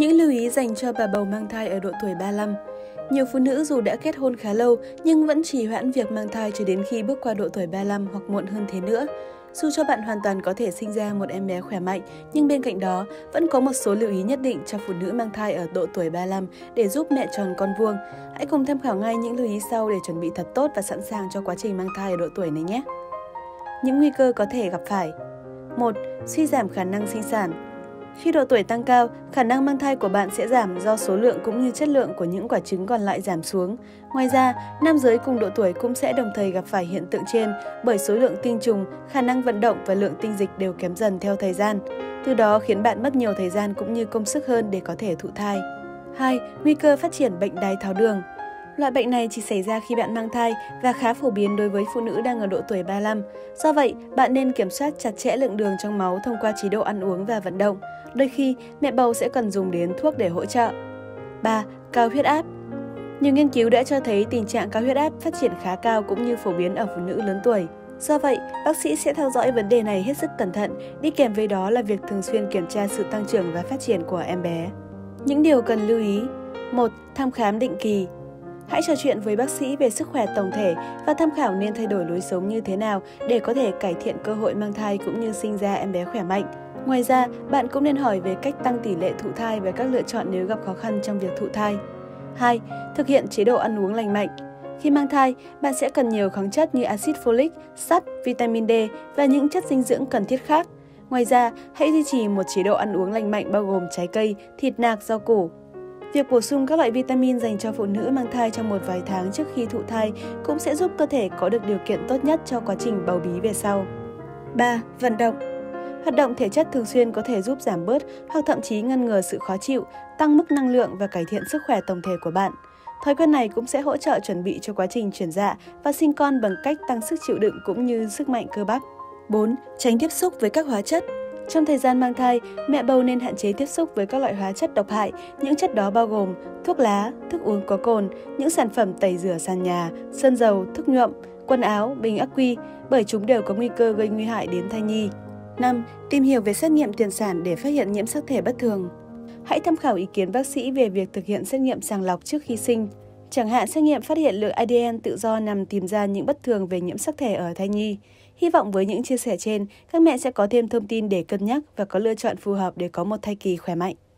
Những lưu ý dành cho bà bầu mang thai ở độ tuổi 35. Nhiều phụ nữ dù đã kết hôn khá lâu nhưng vẫn trì hoãn việc mang thai cho đến khi bước qua độ tuổi 35 hoặc muộn hơn thế nữa. Dù cho bạn hoàn toàn có thể sinh ra một em bé khỏe mạnh, nhưng bên cạnh đó vẫn có một số lưu ý nhất định cho phụ nữ mang thai ở độ tuổi 35 để giúp mẹ tròn con vuông. Hãy cùng tham khảo ngay những lưu ý sau để chuẩn bị thật tốt và sẵn sàng cho quá trình mang thai ở độ tuổi này nhé. Những nguy cơ có thể gặp phải. 1. Suy giảm khả năng sinh sản. Khi độ tuổi tăng cao, khả năng mang thai của bạn sẽ giảm do số lượng cũng như chất lượng của những quả trứng còn lại giảm xuống. Ngoài ra, nam giới cùng độ tuổi cũng sẽ đồng thời gặp phải hiện tượng trên bởi số lượng tinh trùng, khả năng vận động và lượng tinh dịch đều kém dần theo thời gian. Từ đó khiến bạn mất nhiều thời gian cũng như công sức hơn để có thể thụ thai. 2. Nguy cơ phát triển bệnh đái tháo đường. Loại bệnh này chỉ xảy ra khi bạn mang thai và khá phổ biến đối với phụ nữ đang ở độ tuổi 35. Do vậy, bạn nên kiểm soát chặt chẽ lượng đường trong máu thông qua chế độ ăn uống và vận động. Đôi khi, mẹ bầu sẽ cần dùng đến thuốc để hỗ trợ. 3. Cao huyết áp. Nhiều nghiên cứu đã cho thấy tình trạng cao huyết áp phát triển khá cao cũng như phổ biến ở phụ nữ lớn tuổi. Do vậy, bác sĩ sẽ theo dõi vấn đề này hết sức cẩn thận, đi kèm với đó là việc thường xuyên kiểm tra sự tăng trưởng và phát triển của em bé. Những điều cần lưu ý. 1. Thăm khám định kỳ. Hãy trò chuyện với bác sĩ về sức khỏe tổng thể và tham khảo nên thay đổi lối sống như thế nào để có thể cải thiện cơ hội mang thai cũng như sinh ra em bé khỏe mạnh. Ngoài ra, bạn cũng nên hỏi về cách tăng tỷ lệ thụ thai và các lựa chọn nếu gặp khó khăn trong việc thụ thai. 2. Thực hiện chế độ ăn uống lành mạnh. Khi mang thai, bạn sẽ cần nhiều khoáng chất như axit folic, sắt, vitamin D và những chất dinh dưỡng cần thiết khác. Ngoài ra, hãy duy trì một chế độ ăn uống lành mạnh bao gồm trái cây, thịt nạc, rau củ. Việc bổ sung các loại vitamin dành cho phụ nữ mang thai trong một vài tháng trước khi thụ thai cũng sẽ giúp cơ thể có được điều kiện tốt nhất cho quá trình bầu bí về sau. 3. Vận động. Hoạt động thể chất thường xuyên có thể giúp giảm bớt hoặc thậm chí ngăn ngừa sự khó chịu, tăng mức năng lượng và cải thiện sức khỏe tổng thể của bạn. Thói quen này cũng sẽ hỗ trợ chuẩn bị cho quá trình chuyển dạ và sinh con bằng cách tăng sức chịu đựng cũng như sức mạnh cơ bắp. 4. Tránh tiếp xúc với các hóa chất. Trong thời gian mang thai, mẹ bầu nên hạn chế tiếp xúc với các loại hóa chất độc hại. Những chất đó bao gồm thuốc lá, thức uống có cồn, những sản phẩm tẩy rửa sàn nhà, sơn dầu, thuốc nhuộm, quần áo, bình ắc quy, bởi chúng đều có nguy cơ gây nguy hại đến thai nhi. 5. Tìm hiểu về xét nghiệm tiền sản để phát hiện nhiễm sắc thể bất thường. Hãy tham khảo ý kiến bác sĩ về việc thực hiện xét nghiệm sàng lọc trước khi sinh. Chẳng hạn xét nghiệm phát hiện lượng ADN tự do nhằm tìm ra những bất thường về nhiễm sắc thể ở thai nhi. Hy vọng với những chia sẻ trên, các mẹ sẽ có thêm thông tin để cân nhắc và có lựa chọn phù hợp để có một thai kỳ khỏe mạnh.